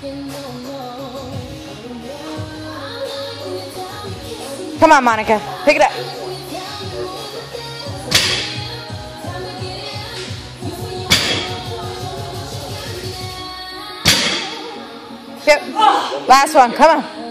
Come on, Monica. Pick it up. Yep. Last one. Come on.